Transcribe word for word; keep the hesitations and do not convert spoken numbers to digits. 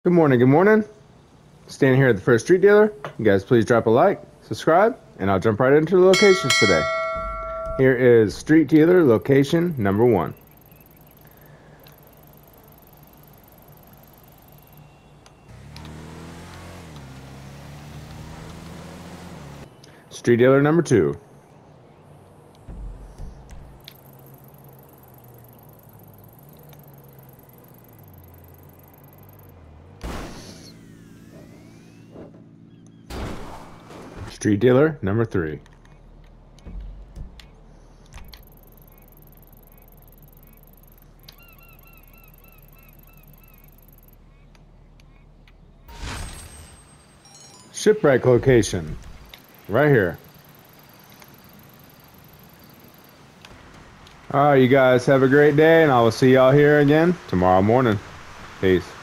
Good morning, good morning. Standing here at the first street dealer. You guys please drop a like, subscribe, and I'll jump right into the locations today. Here is street dealer location number one. Street dealer number two. Street dealer number three. Shipwreck location. Right here. Alright, you guys have a great day, and I will see y'all here again tomorrow morning. Peace.